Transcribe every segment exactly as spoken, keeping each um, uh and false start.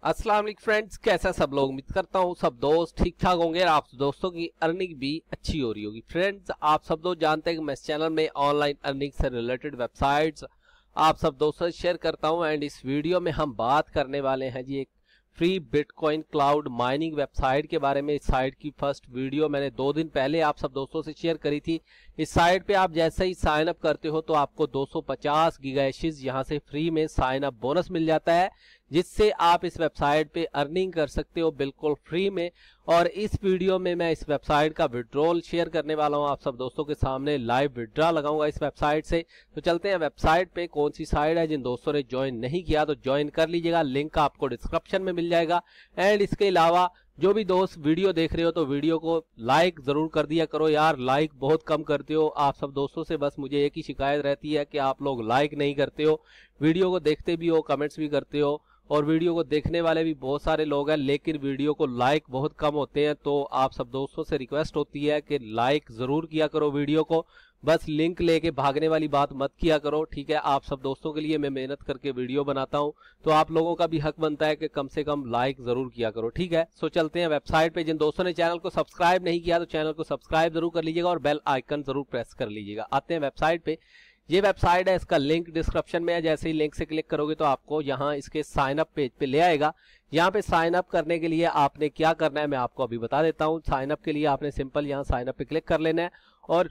अस्सलाम वालेकुम फ्रेंड्स, कैसा सब लोग। उम्मीद करता हूँ सब दोस्त ठीक ठाक होंगे और आप दोस्तों की अर्निंग भी अच्छी हो रही होगी। फ्रेंड्स, आप सब दोस्त जानते हैं कि मैं इस चैनल में ऑनलाइन अर्निंग से रिलेटेड वेबसाइट्स आप सब दोस्तों से शेयर करता हूं। एंड इस वीडियो में हम बात करने वाले हैं जी एक free bitcoin cloud mining website के बारे में। इस साइट की फर्स्ट वीडियो मैंने दो दिन पहले आप सब दोस्तों से शेयर करी थी। इस साइट पे आप जैसे ही साइन अप करते हो तो आपको दो सौ पचास गीगाहैशेस यहां से फ्री में साइन अप बोनस मिल जाता है, जिससे आप इस वेबसाइट पे अर्निंग कर सकते हो बिल्कुल फ्री में। और इस वीडियो में मैं इस वेबसाइट का विड्रॉल शेयर करने वाला हूं आप सब दोस्तों के सामने। लाइव विड्रॉ लगाऊंगा इस वेबसाइट से। तो चलते हैं वेबसाइट पे। कौन सी साइट है, जिन दोस्तों ने ज्वाइन नहीं किया तो ज्वाइन कर लीजिएगा, लिंक आपको डिस्क्रिप्शन में मिल जाएगा। एंड इसके अलावा जो भी दोस्त वीडियो देख रहे हो तो वीडियो को लाइक जरूर कर दिया करो यार, लाइक बहुत कम करते हो आप सब दोस्तों से। बस मुझे एक ही शिकायत रहती है कि आप लोग लाइक नहीं करते हो, वीडियो को देखते भी हो, कमेंट्स भी करते हो और वीडियो को देखने वाले भी बहुत सारे लोग हैं, लेकिन वीडियो को लाइक बहुत कम होते हैं। तो आप सब दोस्तों से रिक्वेस्ट होती है कि लाइक जरूर किया करो वीडियो को, बस लिंक लेके भागने वाली बात मत किया करो, ठीक है। आप सब दोस्तों के लिए मैं मेहनत करके वीडियो बनाता हूं, तो आप लोगों का भी हक बनता है कि कम से कम लाइक जरूर किया करो, ठीक है। सो चलते हैं वेबसाइट पे। जिन दोस्तों ने चैनल को सब्सक्राइब नहीं किया तो चैनल को सब्सक्राइब जरूर कर लीजिएगा और बेल आइकन जरूर प्रेस कर लीजिएगा। आते हैं वेबसाइट पे। ये वेबसाइट है, इसका लिंक डिस्क्रिप्शन में है। जैसे ही लिंक से क्लिक करोगे तो आपको यहाँ इसके साइन अप पेज पे ले आएगा। यहाँ पे साइन अप करने के लिए आपने क्या करना है मैं आपको अभी बता देता हूँ। साइन अप के लिए आपने सिंपल यहाँ साइन अप पे क्लिक कर लेना है और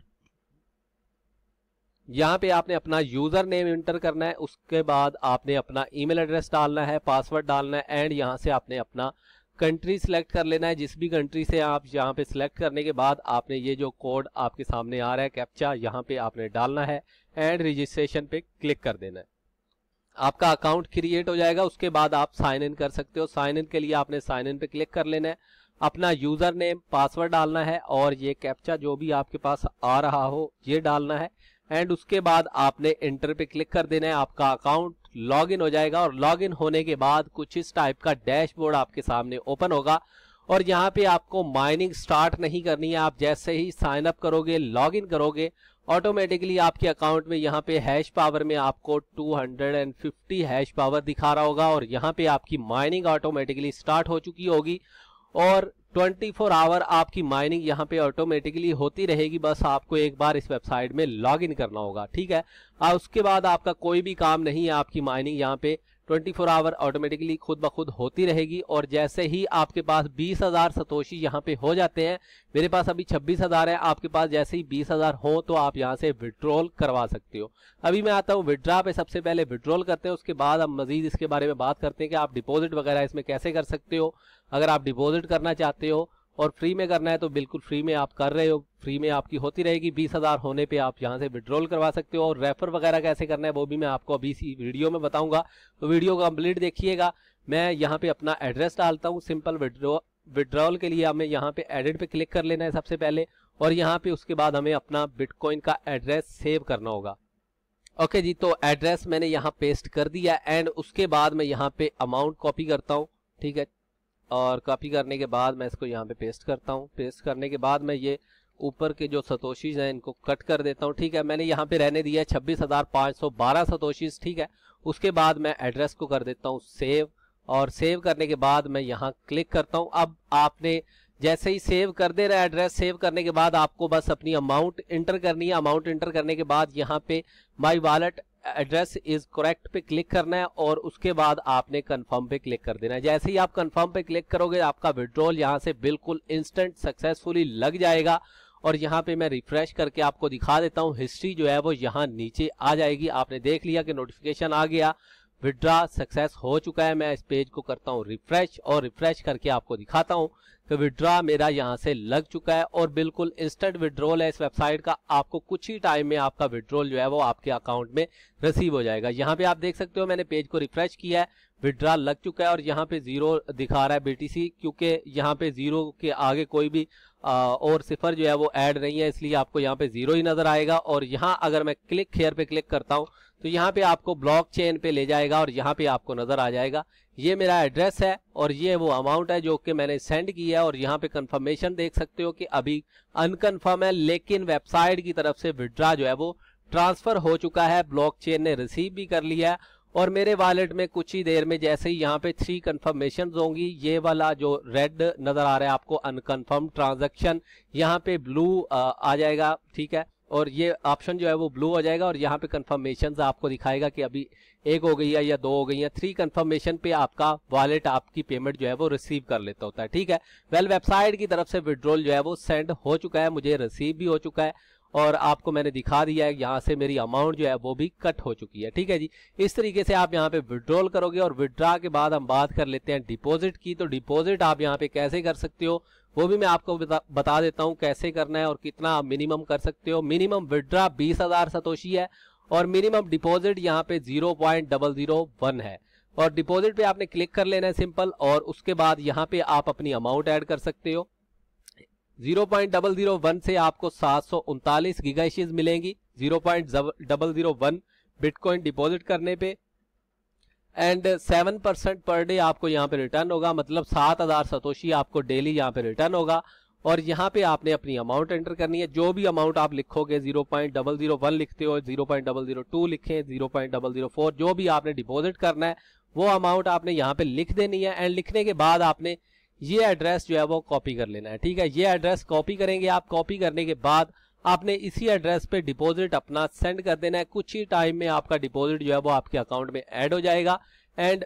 यहाँ पे आपने अपना यूजर नेम एंटर करना है। उसके बाद आपने अपना ईमेल एड्रेस डालना है, पासवर्ड डालना है एंड यहाँ से आपने अपना कंट्री सिलेक्ट कर लेना है। जिस भी कंट्री से आप यहाँ पे सिलेक्ट करने के बाद आपने ये जो कोड आपके सामने आ रहा है कैप्चा, यहाँ पे आपने डालना है एंड रजिस्ट्रेशन पे क्लिक कर देना है। आपका अकाउंट क्रिएट हो जाएगा। उसके बाद आप साइन इन कर सकते हो। साइन इन के लिए आपने साइन इन पे क्लिक कर लेना है, अपना यूजर नेम पासवर्ड डालना है और ये कैप्चा जो भी आपके पास आ रहा हो ये डालना है एंड उसके बाद आपने एंटर पे क्लिक कर देना है। आपका अकाउंट लॉगिन हो जाएगा और लॉगिन होने के बाद कुछ इस टाइप का डैशबोर्ड आपके सामने ओपन होगा और यहाँ पे आपको माइनिंग स्टार्ट नहीं करनी है। आप जैसे ही साइन अप करोगे, लॉगिन करोगे, ऑटोमेटिकली आपके अकाउंट में यहाँ पे हैश पावर में आपको दो सौ पचास हैश पावर दिखा रहा होगा और यहाँ पे आपकी माइनिंग ऑटोमेटिकली स्टार्ट हो चुकी होगी और चौबीस आवर आपकी माइनिंग यहाँ पे ऑटोमेटिकली होती रहेगी। बस आपको एक बार इस वेबसाइट में लॉगिन करना होगा, ठीक है। आ, उसके बाद आपका कोई भी काम नहीं है, आपकी माइनिंग यहाँ पे चौबीस आवर ऑटोमेटिकली खुद ब खुद होती रहेगी। और जैसे ही आपके पास बीस हजार सतोशी यहाँ पे हो जाते हैं, मेरे पास अभी छब्बीस हजार है, आपके पास जैसे ही बीस हजार हो तो आप यहाँ से विड्रॉल करवा सकते हो। अभी मैं आता हूँ विड्रॉ पे। सबसे पहले विड्रॉल करते हैं, उसके बाद हम मजीद इसके बारे में बात करते हैं कि आप डिपॉजिट वगैरह इसमें कैसे कर सकते हो। अगर आप डिपॉजिट करना चाहते हो और फ्री में करना है तो बिल्कुल फ्री में आप कर रहे हो, फ्री में आपकी होती रहेगी। बीस हजार होने पे आप यहाँ से विड्रॉल करवा सकते हो। और रेफर वगैरह कैसे करना है वो भी मैं आपको अभी इसी वीडियो में बताऊंगा, तो वीडियो को कंप्लीट देखिएगा। मैं यहाँ पे अपना एड्रेस डालता हूँ। सिंपल विड्रॉ विड्रॉल के लिए हमें यहाँ पे एडिट पे क्लिक कर लेना है सबसे पहले और यहाँ पे उसके बाद हमें अपना बिटकॉइन का एड्रेस सेव करना होगा। ओके जी, तो एड्रेस मैंने यहाँ पेस्ट कर दिया एंड उसके बाद मैं यहाँ पे अमाउंट कॉपी करता हूँ, ठीक है। और कॉपी करने के बाद मैं इसको यहाँ पे पेस्ट करता हूँ। पेस्ट करने के बाद मैं ये ऊपर के जो सतोशीज हैं इनको कट कर देता हूँ, ठीक है। मैंने यहाँ पे रहने दिया है छब्बीस हजार पाँच सौ बारह सतोशीज, ठीक है। उसके बाद मैं एड्रेस को कर देता हूँ सेव और सेव करने के बाद मैं यहाँ क्लिक करता हूँ। अब आपने जैसे ही सेव कर दे रहा है एड्रेस, सेव करने के बाद आपको बस अपनी अमाउंट इंटर करनी है। अमाउंट इंटर करने के बाद यहाँ पे my wallet address is correct पे क्लिक करना है और उसके बाद आपने कंफर्म पे क्लिक कर देना है। जैसे ही आप कंफर्म पे क्लिक करोगे आपका विड्रॉल यहाँ से बिल्कुल इंस्टेंट सक्सेसफुली लग जाएगा। और यहाँ पे मैं रिफ्रेश करके आपको दिखा देता हूँ, हिस्ट्री जो है वो यहाँ नीचे आ जाएगी। आपने देख लिया कि नोटिफिकेशन आ गया, विड्रॉ सक्सेस हो चुका है। मैं इस पेज को करता हूँ रिफ्रेश और रिफ्रेश करके आपको दिखाता हूँ कि विड्रॉ मेरा यहाँ से लग चुका है और बिल्कुल इंस्टेंट विड्रॉल है इस वेबसाइट का। आपको कुछ ही टाइम में आपका विड्रॉल जो है वो आपके अकाउंट में रिसीव हो जाएगा। यहाँ पे आप देख सकते हो मैंने पेज को रिफ्रेश किया है, विड्रॉ लग चुका है और यहाँ पे जीरो दिखा रहा है बीटीसी, क्योंकि यहाँ पे जीरो के आगे कोई भी आ, और सिफर जो है वो ऐड नहीं है, इसलिए आपको यहाँ पे जीरो ही नजर आएगा। और यहाँ अगर मैं क्लिक हेयर पे क्लिक करता हूँ तो यहाँ पे आपको ब्लॉकचेन पे ले जाएगा और यहाँ पे आपको नजर आ जाएगा ये मेरा एड्रेस है और ये वो अमाउंट है जो कि मैंने सेंड किया है। और यहाँ पे कंफर्मेशन देख सकते हो कि अभी अनकंफर्म है, लेकिन वेबसाइट की तरफ से विड्रॉ जो है वो ट्रांसफर हो चुका है, ब्लॉकचेन ने रिसीव भी कर लिया है और मेरे वॉलेट में कुछ ही देर में जैसे ही यहाँ पे थ्री कंफर्मेशन होंगी, ये वाला जो रेड नजर आ रहा है आपको अनकन्फर्म ट्रांजैक्शन, यहाँ पे ब्लू आ जाएगा, ठीक है, और ये ऑप्शन जो है वो ब्लू हो जाएगा और यहाँ पे कंफर्मेशन आपको दिखाएगा कि अभी एक हो गई है या दो हो गई है। थ्री कंफर्मेशन पे आपका वॉलेट आपकी पेमेंट जो है वो रिसीव कर लेता होता है, ठीक है। वेल वेबसाइट की तरफ से विड्रॉल जो है वो सेंड हो चुका है, मुझे रिसीव भी हो चुका है और आपको मैंने दिखा दिया है, यहाँ से मेरी अमाउंट जो है वो भी कट हो चुकी है, ठीक है जी। इस तरीके से आप यहाँ पे विड्रॉल करोगे और विड्रा के बाद हम बात कर लेते हैं डिपॉजिट की। तो डिपॉजिट आप यहाँ पे कैसे कर सकते हो वो भी मैं आपको बता, बता देता हूँ कैसे करना है और कितना आप मिनिमम कर सकते हो। मिनिमम विड्रा बीस हजार सतोशी है और मिनिमम डिपॉजिट यहाँ पे zero point double zero one है और डिपॉजिट पे आपने क्लिक कर लेना है सिंपल, और उसके बाद यहाँ पे आप अपनी अमाउंट ऐड कर सकते हो। Zero point double zero one से आपको सात सौ उनतालीस गीगाइशेस मिलेंगी zero point double zero one bitcoin deposit करने पे, and seven percent per day आपको यहाँ पे रिटर्न होगा, मतलब सात हजार सतोशी आपको डेली यहाँ पे रिटर्न होगा। और यहाँ पे आपने अपनी अमाउंट एंटर करनी है, जो भी अमाउंट आप लिखोगे, zero point double zero one लिखते हो, zero point double zero two लिखें, zero point double zero four, जो भी आपने डिपॉजिट करना है वो अमाउंट आपने यहाँ पे लिख देनी है। एंड लिखने के बाद आपने ये एड्रेस जो है वो कॉपी कर लेना है, ठीक है। ये एड्रेस कॉपी करेंगे आप, कॉपी करने के बाद आपने इसी एड्रेस पे डिपॉजिट अपना सेंड कर देना है। कुछ ही टाइम में आपका डिपॉजिट जो है वो आपके अकाउंट में ऐड हो जाएगा एंड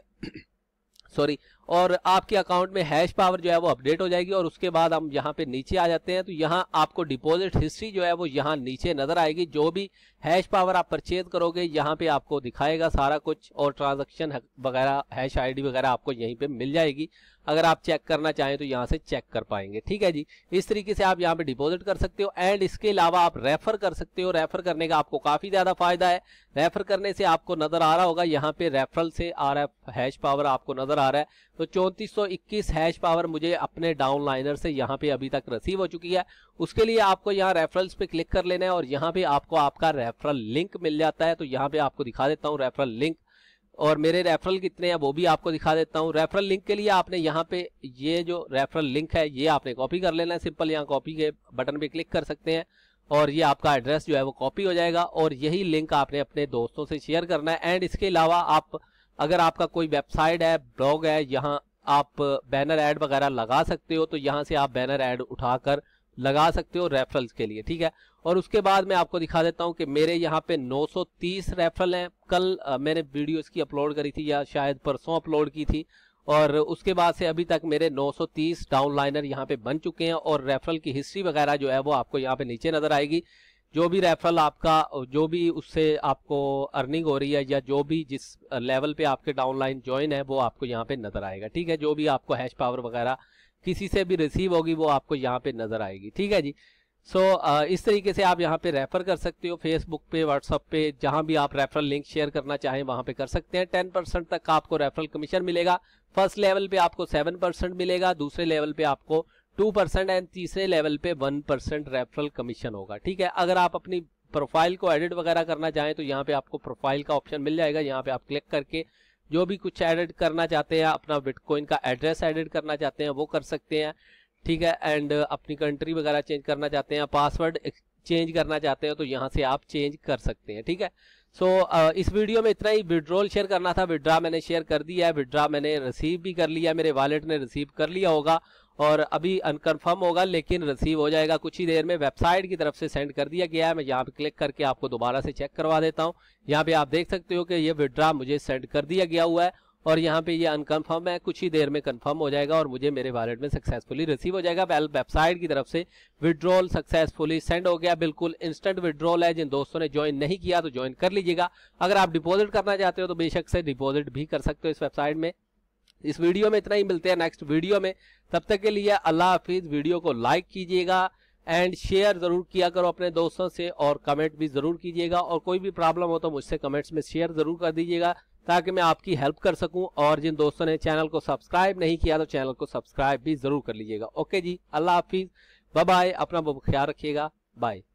सॉरी और आपके अकाउंट में हैश पावर जो है वो अपडेट हो जाएगी। और उसके बाद हम यहाँ पे नीचे आ जाते हैं, तो यहाँ आपको डिपॉजिट हिस्ट्री जो है वो यहाँ नीचे नजर आएगी। जो भी हैश पावर आप परचेज करोगे यहाँ पे आपको दिखाएगा सारा कुछ, और ट्रांजैक्शन वगैरह हैश आईडी वगैरह आपको यहीं पे मिल जाएगी। अगर आप चेक करना चाहें तो यहाँ से चेक कर पाएंगे, ठीक है जी। इस तरीके से आप यहाँ पे डिपॉजिट कर सकते हो एंड इसके अलावा आप रेफर कर सकते हो। रेफर करने का आपको काफी ज्यादा फायदा है। रेफर करने से आपको नजर आ रहा होगा यहाँ पे रेफरल से आ रहा है हैश पावर आपको नजर आ रहा है, तो चौंतीस सौ इक्कीस हैश पावर मुझे अपने डाउनलाइनर से यहाँ पे अभी तक रिसीव हो चुकी है। उसके लिए आपको यहाँ रेफरल्स पे क्लिक कर लेना है और यहाँ पे आपको आपका रेफरल लिंक मिल जाता है। तो यहाँ पे आपको दिखा देता हूँ रेफरल लिंक, और मेरे रेफरल कितने हैं वो भी आपको दिखा देता हूँ। रेफरल लिंक के लिए आपने यहाँ पे ये जो रेफरल लिंक है ये आपने कॉपी कर लेना है, सिंपल यहाँ कॉपी के बटन पे क्लिक कर सकते हैं और ये आपका एड्रेस जो है वो कॉपी हो जाएगा और यही लिंक आपने अपने दोस्तों से शेयर करना है। एंड इसके अलावा आप अगर आपका कोई वेबसाइट है, ब्लॉग है, यहाँ आप बैनर ऐड वगैरह लगा सकते हो, तो यहाँ से आप बैनर ऐड उठाकर लगा सकते हो रेफरल्स के लिए, ठीक है। और उसके बाद मैं आपको दिखा देता हूं कि मेरे यहाँ पे नौ सौ तीस रेफरल हैं। कल आ, मैंने वीडियो इसकी अपलोड करी थी या शायद परसों अपलोड की थी, और उसके बाद से अभी तक मेरे नौ सौ तीस डाउनलाइनर यहाँ पे बन चुके हैं और रेफरल की हिस्ट्री वगैरह जो है वो आपको यहाँ पे नीचे नजर आएगी। जो भी रेफरल आपका, जो भी उससे आपको अर्निंग हो रही है या जो भी जिस लेवल पे आपके डाउनलाइन ज्वाइन है वो आपको यहाँ पे नजर आएगा, ठीक है। जो भी आपको हैश पावर वगैरह किसी से भी रिसीव होगी वो आपको यहाँ पे नजर आएगी, ठीक है जी। सो so, इस तरीके से आप यहाँ पे रेफर कर सकते हो, फेसबुक पे, व्हाट्सएप पे, जहां भी आप रेफरल लिंक शेयर करना चाहें वहां पे कर सकते हैं। टेन परसेंट तक आपको रेफरल कमीशन मिलेगा। फर्स्ट लेवल पे आपको सेवन परसेंट मिलेगा, दूसरे लेवल पे आपको टू परसेंट एंड तीसरे लेवल पे वन परसेंट रेफरल कमीशन होगा, ठीक है। अगर आप अपनी प्रोफाइल को एडिट वगैरह करना चाहें तो यहाँ पे आपको प्रोफाइल का ऑप्शन मिल जाएगा। यहाँ पे आप क्लिक करके जो भी कुछ एडिट करना चाहते हैं, अपना बिटकॉइन का एड्रेस एडिट करना चाहते हैं वो कर सकते हैं, ठीक है। एंड अपनी कंट्री वगैरह चेंज करना चाहते हैं, पासवर्ड चेंज करना चाहते हैं तो यहाँ से आप चेंज कर सकते हैं, ठीक है। सो so, इस वीडियो में इतना ही। विड्रॉल शेयर करना था, विड्रा मैंने शेयर कर दिया है, विड्रा मैंने रिसीव भी कर लिया है, मेरे वॉलेट ने रिसीव कर लिया होगा और अभी अनकन्फर्म होगा लेकिन रिसीव हो जाएगा कुछ ही देर में। वेबसाइट की तरफ से सेंड कर दिया गया है। मैं यहाँ पे क्लिक करके आपको दोबारा से चेक करवा देता हूँ। यहाँ पे आप देख सकते हो कि ये विड्रा मुझे सेंड कर दिया गया हुआ है और यहाँ पे ये अनकन्फर्म है, कुछ ही देर में कंफर्म हो जाएगा और मुझे मेरे वॉलेट में सक्सेसफुली रिसीव हो जाएगा। वेबसाइट की तरफ से विड्रॉल सक्सेसफुली सेंड हो गया, बिल्कुल इंस्टेंट विड्रॉल है। जिन दोस्तों ने ज्वाइन नहीं किया तो ज्वाइन कर लीजिएगा। अगर आप डिपॉजिट करना चाहते हो तो बेशक से डिपॉजिट भी कर सकते हो इस वेबसाइट में। इस वीडियो में इतना ही, मिलते हैं नेक्स्ट वीडियो में। तब तक के लिए अल्लाह हाफिज। वीडियो को लाइक कीजिएगा एंड शेयर जरूर किया करो अपने दोस्तों से, और कमेंट भी जरूर कीजिएगा। और कोई भी प्रॉब्लम हो तो मुझसे कमेंट्स में शेयर जरूर कर दीजिएगा ताकि मैं आपकी हेल्प कर सकूं। और जिन दोस्तों ने चैनल को सब्सक्राइब नहीं किया तो चैनल को सब्सक्राइब भी जरूर कर लीजिएगा। ओके जी, अल्लाह हाफिज, बाय बाय। अपना बहुत ख्याल रखिएगा, बाय।